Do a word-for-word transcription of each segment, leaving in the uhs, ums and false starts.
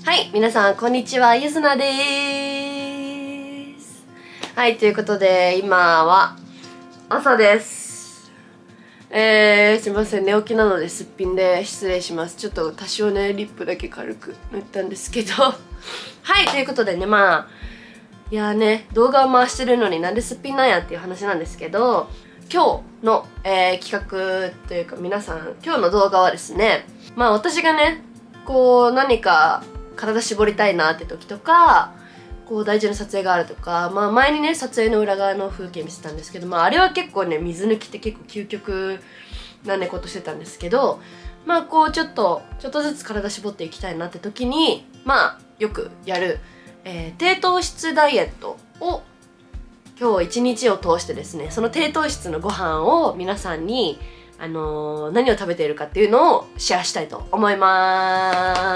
はい、皆さんこんにちは、ゆずなです。はい、ということで今は朝です。えー、すいません、寝起きなのですっぴんで失礼します。ちょっと多少ね、リップだけ軽く塗ったんですけどはい、ということでね、まあいやーね、動画を回してるのになんですっぴんなんやっていう話なんですけど、今日の、えー、企画というか皆さん、今日の動画はですね、まあ私がね、こう何か体絞りたいなって時とか、こう大事な撮影があるとか、まあ前にね、撮影の裏側の風景見せたんですけど、まああれは結構ね、水抜きって結構究極なね、ことしてたんですけど、まあこうちょっと、ちょっとずつ体絞っていきたいなって時に、まあよくやる、えー、低糖質ダイエットを今日一日を通してですね、その低糖質のご飯を皆さんに、あのー、何を食べているかっていうのをシェアしたいと思います。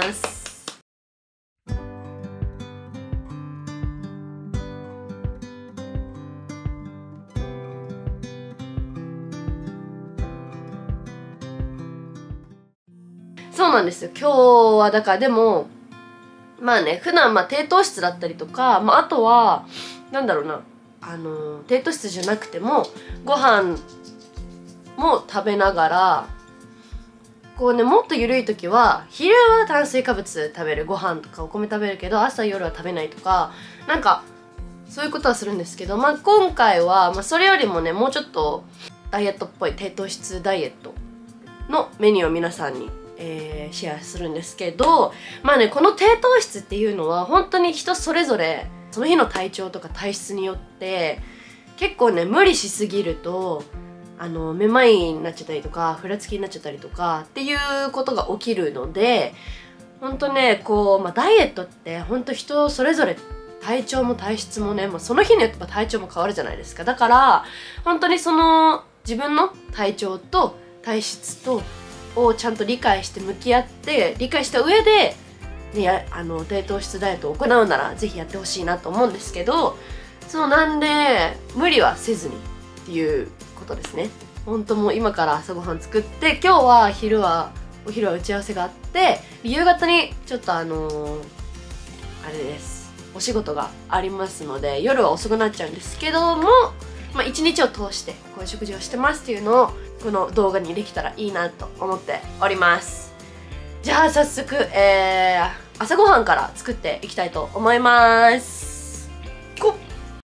そうなんですよ。今日はだからでもまあね、普段まあ低糖質だったりとか、まあ、あとはなんだろうな、あのー、低糖質じゃなくてもご飯も食べながら、こうね、もっと緩い時は昼は炭水化物食べる、ご飯とかお米食べるけど朝夜は食べないとか、なんかそういうことはするんですけど、まあ今回は、まあ、それよりもね、もうちょっとダイエットっぽい低糖質ダイエットのメニューを皆さんに、えー、シェアするんですけど、まあね、この低糖質っていうのは本当に人それぞれその日の体調とか体質によって結構ね、無理しすぎるとあのめまいになっちゃったりとかふらつきになっちゃったりとかっていうことが起きるので、本当ね、こう、まあ、ダイエットって本当人それぞれ体調も体質もね、もうその日によって体調も変わるじゃないですか。だから本当にその自分の体調と体質とをちゃんと理解して向き合って理解した上で、ね、あの低糖質ダイエットを行うならぜひやってほしいなと思うんですけど、そうなんで無理はせずにっていうことですね。本当もう今から朝ごはん作って、今日は昼はお昼は打ち合わせがあって、夕方にちょっとあのー、あれです、お仕事がありますので夜は遅くなっちゃうんですけども、まあ、一日を通してこういう食事をしてますっていうのをこの動画にできたらいいなと思っております。じゃあ早速、えー、朝ごはんから作っていきたいと思います。こっ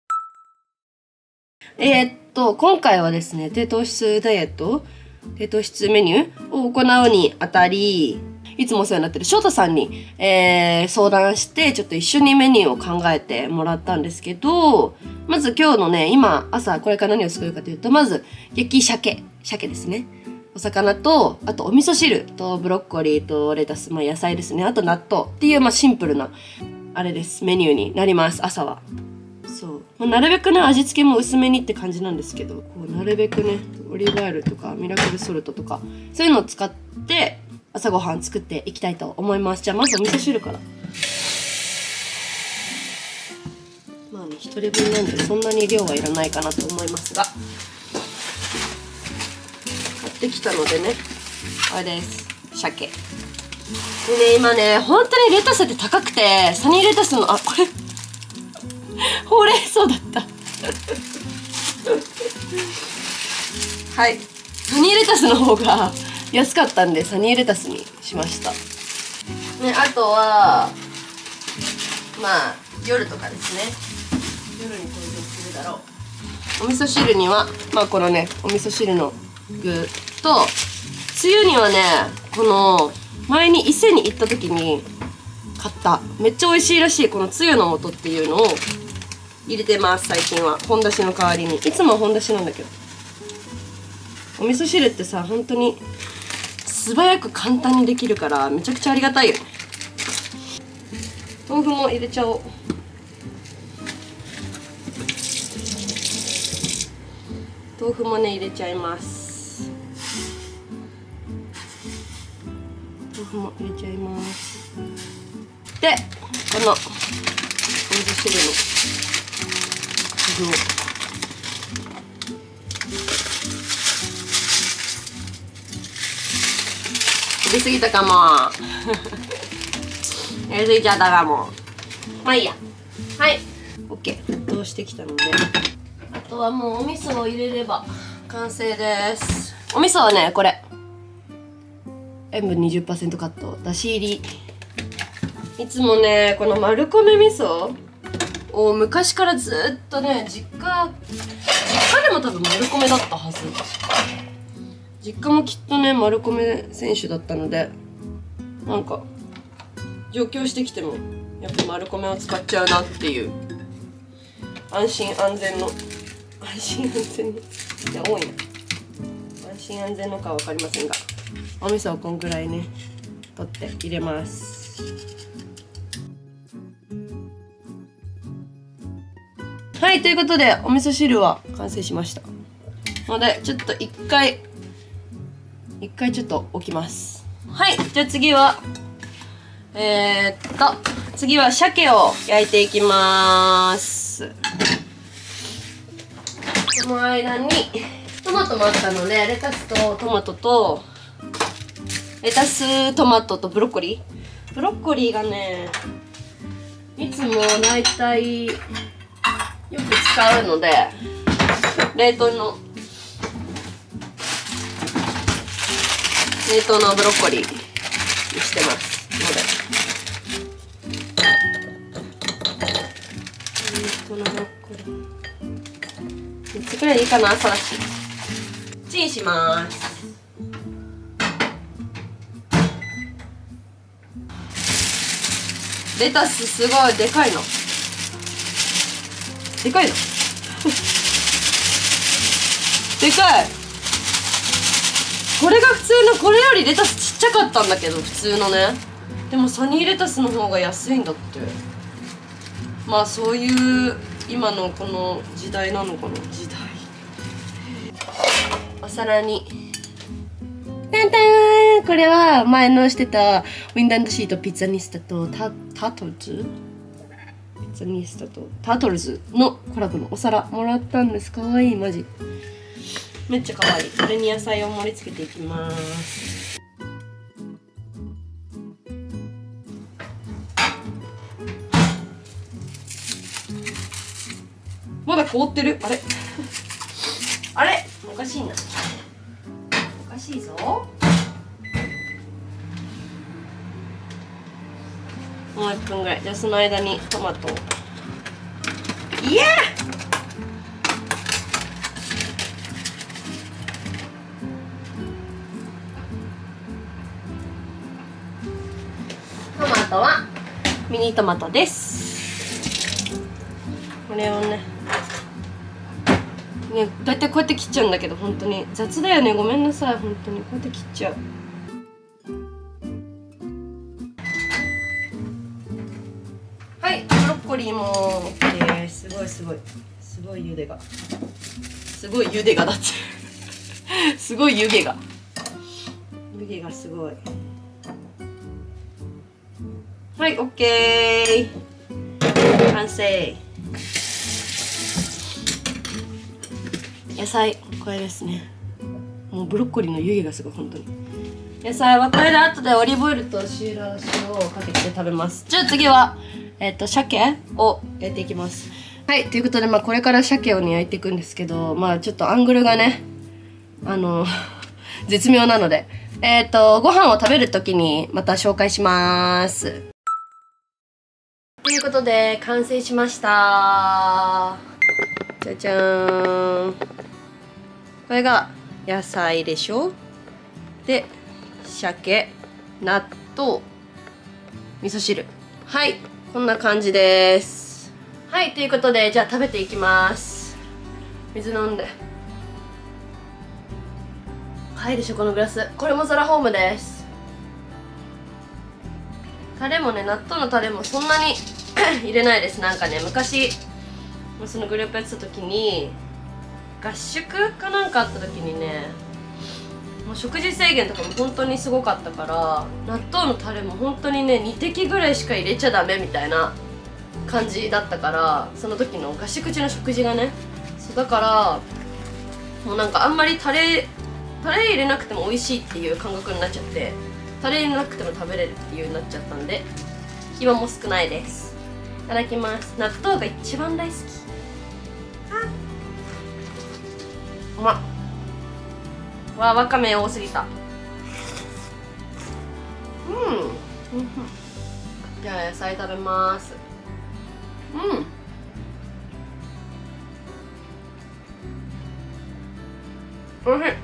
えー、っと今回はですね、低糖質ダイエット低糖質メニューを行うにあたり、いつもお世話になってる翔太さんに、えー、相談してちょっと一緒にメニューを考えてもらったんですけど、まず今日のね、今朝これから何を作るかというと、まず焼き鮭鮭ですね、お魚と、あとお味噌汁とブロッコリーとレタス、まあ野菜ですね、あと納豆っていう、まあシンプルなあれです、メニューになります。朝はそう、まあ、なるべくね味付けも薄めにって感じなんですけど、こうなるべくねオリーブオイルとかミラクルソルトとかそういうのを使って朝ごはん作っていきたいと思います。じゃあまずお味噌汁から。まあね、一人分なんでそんなに量はいらないかなと思いますが、買ってきたのでね、あれです、鮭でね、今ね本当にレタスって高くて、サニーレタスの、あ、これほうれん草だったはい、サニーレタスの方が安かったんでサニーレタスにしましたね。あとはまあ夜とかですね、夜に登場するだろうお味噌汁には、まあこのねお味噌汁の具と、つゆにはね、この前に伊勢に行った時に買っためっちゃ美味しいらしいこのつゆの素っていうのを入れてます。最近は本だしの代わりに、いつもは本だしなんだけど、お味噌汁ってさ本当に素早く簡単にできるからめちゃくちゃありがたいよね。豆腐も入れちゃおう。豆腐もね入れちゃいます。豆腐も入れちゃいます。でこのお味噌汁の具を入れすぎたかもやりすぎちゃったかも。まあいいや。はい、 OK。 沸騰してきたので、あとはもうお味噌を入れれば完成です。お味噌はね、これ塩分 にじゅっパーセント カット、だし入り。いつもね、この丸米味噌を昔からずっとね、実家実家でも多分丸米だったはず。実家もきっとね丸米選手だったので、なんか上京してきてもやっぱ丸米を使っちゃうなっていう、安心安全の安心安全のいや多いな、安心安全のかは分かりませんが、お味噌をこんぐらいね取って入れます。はい、ということでお味噌汁は完成しましたので、ちょっと一回一回ちょっと置きます。はい、じゃあ次はえー、っと次は鮭を焼いていきます。その間にトマトもあったので、レタスとトマトとレタストマトとブロッコリーブロッコリーがね、いつもだいたいよく使うので冷凍の冷凍のブロッコリーにしてますので、冷凍のブロッコリーみっつくらいでいいかな。朝だしチンします。レタスすごいでかいのでかいのでかい。これが普通の、これよりレタスちっちゃかったんだけど、普通のね。でもサニーレタスの方が安いんだって。まあそういう今のこの時代なのかな、時代。お皿にタンタン、これは前のしてたウィンダンドシートピッツァニスタとタタトルズピッツァニスタとタートルズのコラボのお皿もらったんです。かわいい、マジめっちゃ可愛い。これに野菜を盛り付けていきます。まだ凍ってる。あれあれおかしいな、おかしいぞ。もういっぷんぐらい。じゃあその間にトマトを、いやトマトはミニトマトです。これをねね、だいたいこうやって切っちゃうんだけど、本当に雑だよね、ごめんなさい。本当にこうやって切っちゃう。はい、ブロッコリーも OK です。すごいすごいすごい茹でがすごい茹でがだってすごい湯気が湯気がすごい。はい、OK 完成。野菜これですね。もうブロッコリーの湯気がすごい。本当に野菜はこれで後でオリーブオイルとシーラー塩をかけて食べます。じゃあ次はえっと鮭を焼いていきます。はい、ということでまあこれから鮭をね焼いていくんですけど、まあちょっとアングルがねあの絶妙なので、えっとご飯を食べる時にまた紹介します。ということで完成しました。じゃじゃーん。これが野菜でしょ。で鮭、納豆、味噌汁。はい、こんな感じです。はい、ということでじゃあ食べていきます。水飲んで。はいでしょこのグラス。これもザラホームです。タレもね、納豆のタレもそんなに入れないです。なんかね、昔そのグループやってた時に合宿かなんかあった時にね、もう食事制限とかも本当にすごかったから、納豆のタレも本当にねに滴ぐらいしか入れちゃダメみたいな感じだったから、その時の合宿中の食事がね、そうだからもうなんかあんまりタレタレ入れなくても美味しいっていう感覚になっちゃって、タレ入れなくても食べれるっていうになっちゃったんで、 今も少ないです。いただきます。納豆が一番大好き。あ、うまっ。わあ、わかめ多すぎた。うん、うん、じゃあ野菜食べます。うん、おいしい。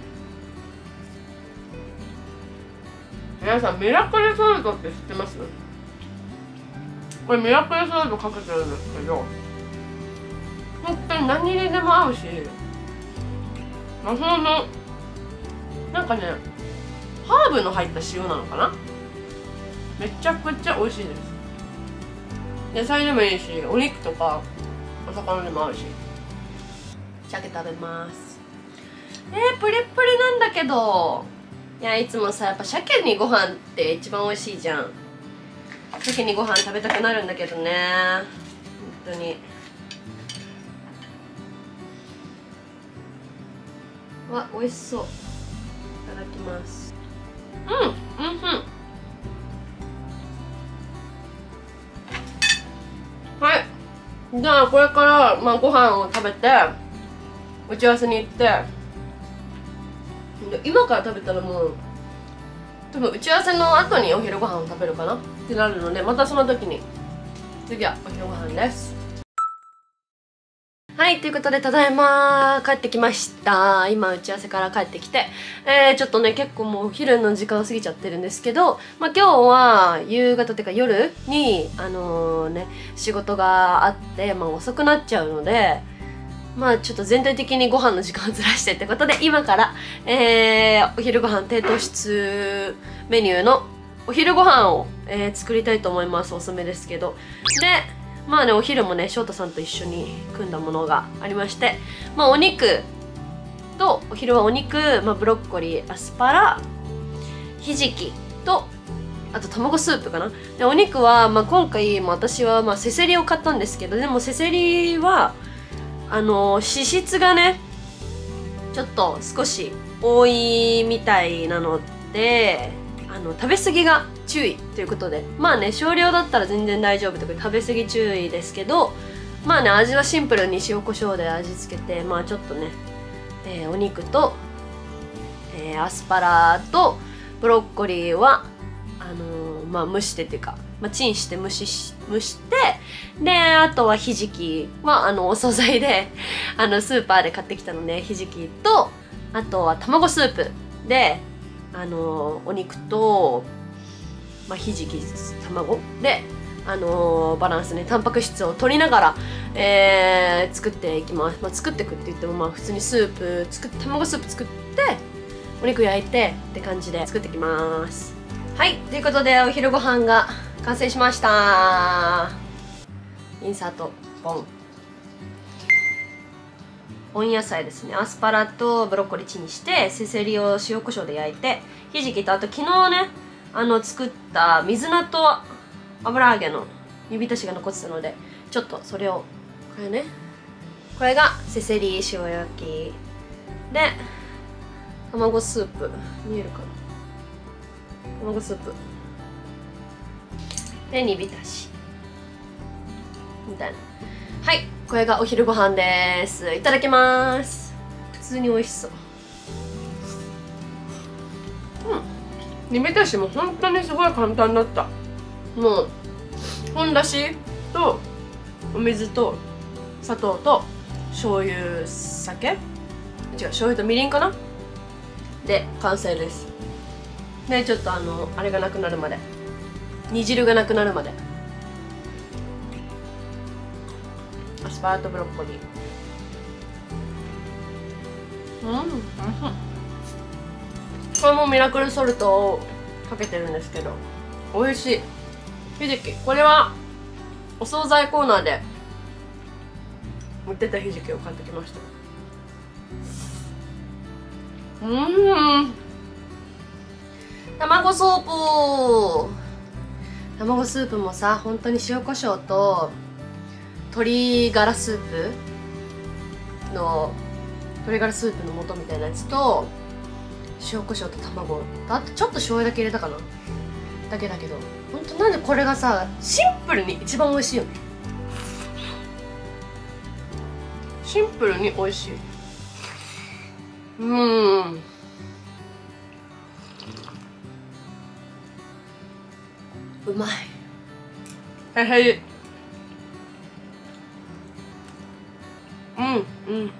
皆さん、ミラクルソルトって知ってます？これミラクルソルトかけてるんですけど、本当に何にでも合うし、魔法のなんかね、ハーブの入った塩なのかな。めちゃくちゃ美味しいです。野菜でもいいし、お肉とかお魚でも合うし。鮭食べます。えー、プリップリなんだけど、いや、いつもさ、やっぱ鮭にご飯って一番美味しいじゃん。鮭にご飯食べたくなるんだけどね、本当に。わ、美味しそう。いただきます。うん、うん、うん。はい。じゃあこれから、まあ、ご飯を食べて打ち合わせに行って、今から食べたらもう多分打ち合わせの後にお昼ご飯を食べるかなってなるので、またその時に次はお昼ご飯です。はい、ということでただいま帰ってきました。今打ち合わせから帰ってきて、えー、ちょっとね結構もうお昼の時間過ぎちゃってるんですけど、まあ、今日は夕方っていうか夜にあのー、ね仕事があって、まあ、遅くなっちゃうので、まあちょっと全体的にご飯の時間をずらしてってことで、今から、えー、お昼ご飯低糖質メニューのお昼ご飯を、えー、作りたいと思います。おすすめですけど。でまあね、お昼もね翔太さんと一緒に組んだものがありまして、まあお肉と、お昼はお肉、まあ、ブロッコリー、アスパラ、ひじきと、あと卵スープかな。でお肉は、まあ、今回、まあ、私はまあせせりを買ったんですけど、でもせせりはあの脂質がねちょっと少し多いみたいなので、あの食べ過ぎが注意ということで、まあね少量だったら全然大丈夫とか食べ過ぎ注意ですけど、まあね味はシンプルに塩コショウで味付けて、まあちょっとね、えー、お肉と、えー、アスパラとブロッコリーはあのー、まあ蒸してっていうか、まあ、チンして蒸しし蒸して、であとはひじきはあのお惣菜であのスーパーで買ってきたので、ひじきとあとは卵スープであのお肉と、まあ、ひじき卵で、あのバランスね、タンパク質を取りながら、えー、作っていきます。まあ、作っていくって言っても、まあ、普通にスープ作って卵スープ作ってお肉焼いてって感じで作っていきます。はい、ということでお昼ご飯が完成しました。インサートボン。温野菜ですね。アスパラとブロッコリーチンして、せせりを塩コショウで焼いて、ひじきとあと昨日ねあの作った水菜と油揚げの煮浸しが残ってたので、ちょっとそれをこれね、これがせせり塩焼きで、卵スープ見えるかな、卵スープで煮浸しみたいな。はい、これがお昼ご飯です。いただきます。普通に美味しそう。うん、煮浸しも本当にすごい簡単だった。もう本だしとお水と砂糖と醤油、酒違う醤油とみりんかなで完成です。でちょっとあのあれがなくなるまで、煮汁がなくなるまで、アスパラとブロッコリー、うん、うん、これもミラクルソルトをかけてるんですけど美味しい。ひじき、これはお惣菜コーナーで売ってたひじきを買ってきました。うーん、卵ソープ、卵スープもさ、本当に塩コショウと鶏ガラスープの鶏ガラスープの素みたいなやつと塩コショウと卵と、あとちょっと醤油だけ入れたかなだけだけど、ほんとなんでこれがさシンプルに一番美味しいよね。シンプルに美味しい。うーん、うまい。へへい。うんうんうん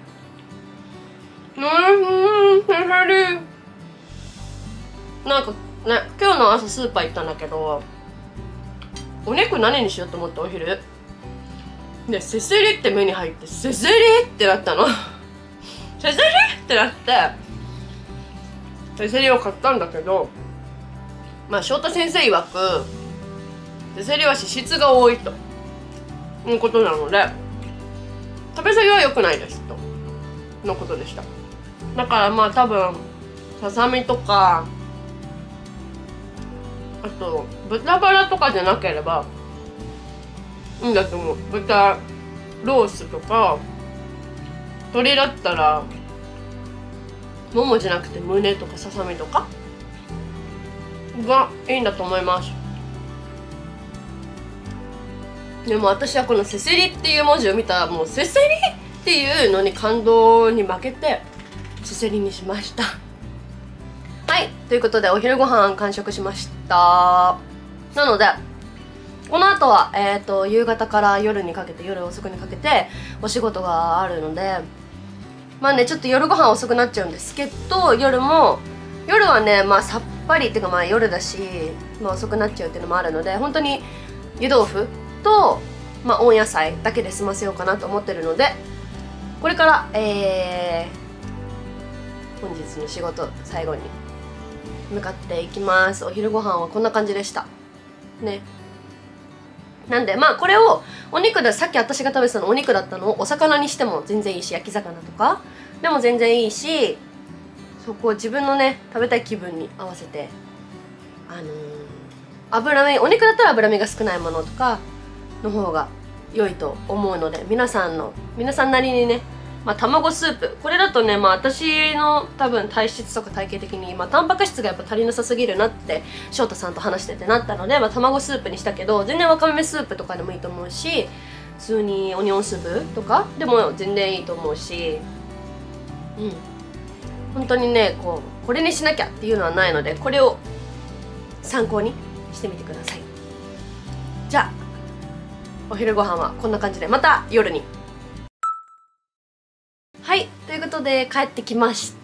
うん、へへい。なんかね、今日の朝スーパー行ったんだけど、お肉何にしようと思ってお昼で、せせりって目に入って、せせりってなったのせせりってなって、せせりを買ったんだけど、まあ翔太先生曰くせせりは脂質が多いということなので、食べ過ぎは良くないですとのことでした。だからまあ多分ささみとか、あと豚バラとかじゃなければいいんだと思う。豚ロースとか、鶏だったらももじゃなくて胸とかささみとかがいいんだと思います。でも私はこのせせりっていう文字を見たら、もうせせりっていうのに感動に負けてせせりにしました。はい、ということでお昼ご飯完食しました。なのでこの後は、えーと、夕方から夜にかけて、夜遅くにかけてお仕事があるので、まあね、ちょっと夜ご飯遅くなっちゃうんですけど、夜も夜はね、まあさっぱりっていうか、まあ夜だし、まあ、遅くなっちゃうっていうのもあるので、本当に湯豆腐と、まあ、温野菜だけで済ませようかなと思ってるので、これからえー、本日の仕事最後に向かっていきます。お昼ご飯はこんな感じでしたね。なんでまあこれをお肉で、さっき私が食べてたのお肉だったのをお魚にしても全然いいし、焼き魚とかでも全然いいし、そこを自分のね食べたい気分に合わせて、あのー、脂身、お肉だったら脂身が少ないものとかの方が良いと思うので、皆さんの皆さんなりにね、まあ、卵スープ、これだとね、まあ、私の多分体質とか体型的に、まあ、タンパク質がやっぱ足りなさすぎるなって翔太さんと話しててなったので、まあ、卵スープにしたけど、全然わかめスープとかでもいいと思うし、普通にオニオンスープとかでも全然いいと思うし、うん、本当にね、こうこれにしなきゃっていうのはないので、これを参考にしてみてください。じゃあお昼ご飯はこんな感じで、また夜に。はい、ということで帰ってきました。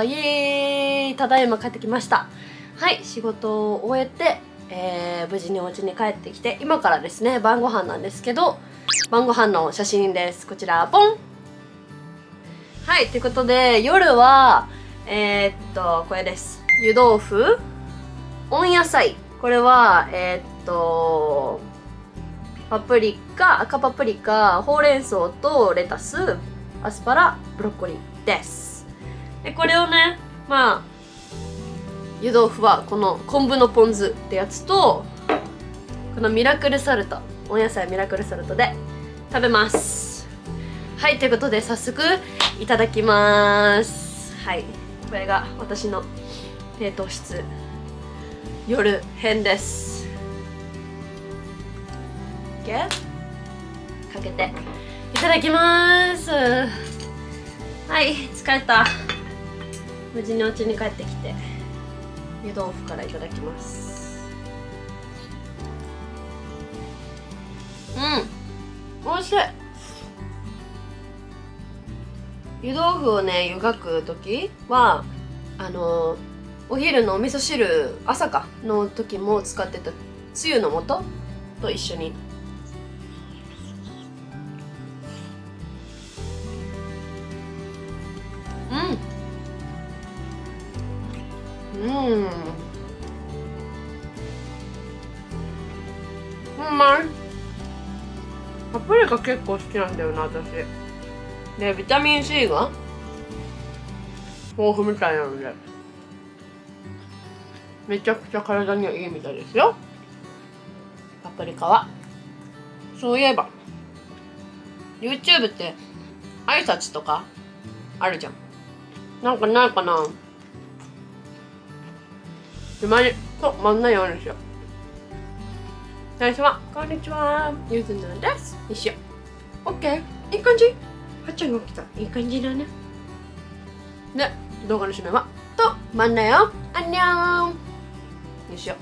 イエーイ、ただいま帰ってきました。はい、仕事を終えて、えー、無事にお家に帰ってきて、今からですね晩ご飯なんですけど、晩ご飯の写真です。こちらポン。はい、ということで夜はえー、っとこれです。湯豆腐、温野菜、これはえー、っとパプリカ、赤パプリカ、ほうれん草とレタス、アスパラ、ブロッコリーです。でこれをね、まあ湯豆腐はこの昆布のポン酢ってやつと、このミラクルサルト、お野菜ミラクルサルトで食べます。はい、ということで早速いただきます。はい、これが私の低糖質夜編です。かけていただきます。はい、疲れた。無事にお家に帰ってきて湯豆腐からいただきます。うん、おいしい。湯豆腐をね湯がく時はあのお昼のお味噌汁、朝かの時も使ってたつゆの素と一緒に。うんうん、うまい。パプリカ結構好きなんだよな私。でビタミン C が豊富みたいなので、めちゃくちゃ体にはいいみたいですよ、パプリカは。そういえば YouTube って挨拶とかあるじゃん。なんかないかな。今と真ん中ようにしよう。最初はこんにちは、ゆずなですにしよう。オッケー、いい感じ。はっちゃんが起きた。いい感じだね。で、動画の締めはと真ん中よ、あんにゃんにしよ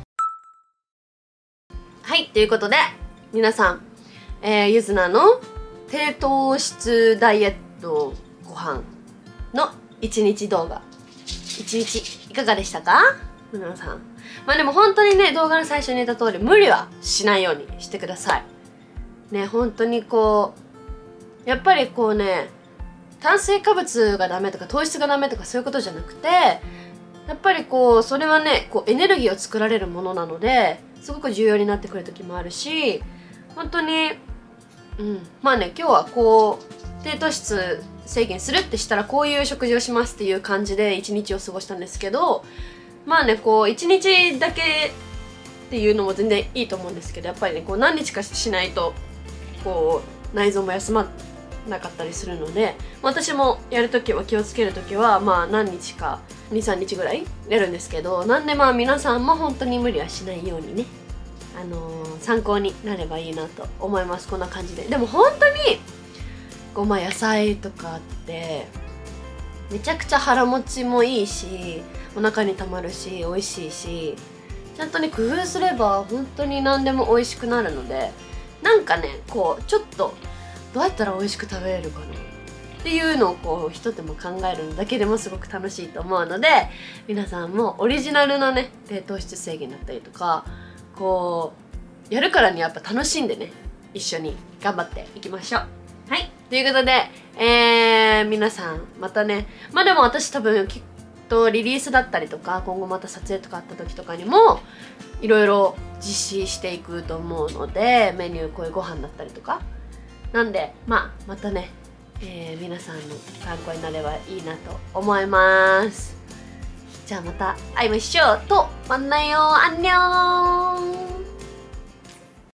う。はい、ということで皆さん、えー、ゆずなの低糖質ダイエットご飯のいちにち動画いちにちいかがでしたか皆さん。まあでも本当にね、動画の最初に言った通り無理はしないようにしてくださいね。本当にこうやっぱりこうね、炭水化物がダメとか糖質がダメとかそういうことじゃなくて、やっぱりこうそれはね、こうエネルギーを作られるものなのですごく重要になってくる時もあるし、本当にうんまあね、今日はこう低糖質制限するってしたらこういう食事をしますっていう感じで一日を過ごしたんですけど、まあね、こう一日だけっていうのも全然いいと思うんですけど、やっぱりねこう何日かしないとこう内臓も休まなかったりするので、私もやるときは気をつけるときはまあ何日かにさんにちぐらいやるんですけど、なんでまあ皆さんも本当に無理はしないようにね、あのー、参考になればいいなと思います。こんな感じで。でも本当にこうまあ野菜とかってめちゃくちゃ腹持ちもいいし、お腹にたまるし美味しいし、ちゃんとね工夫すれば本当に何でも美味しくなるので、なんかねこうちょっとどうやったら美味しく食べれるかなっていうのをこう一手間考えるだけでもすごく楽しいと思うので、皆さんもオリジナルのね低糖質制限だったりとかこうやるからにやっぱ楽しんでね、一緒に頑張っていきましょう。はい、ということで、えー、皆さんまたね、まあでも私多分きっとリリースだったりとか今後また撮影とかあった時とかにもいろいろ実施していくと思うので、メニューこういうご飯だったりとかなんで、まあまたね、えー、皆さんの参考になればいいなと思います。じゃあまた会いましょう。とまんなよ、アンニョン。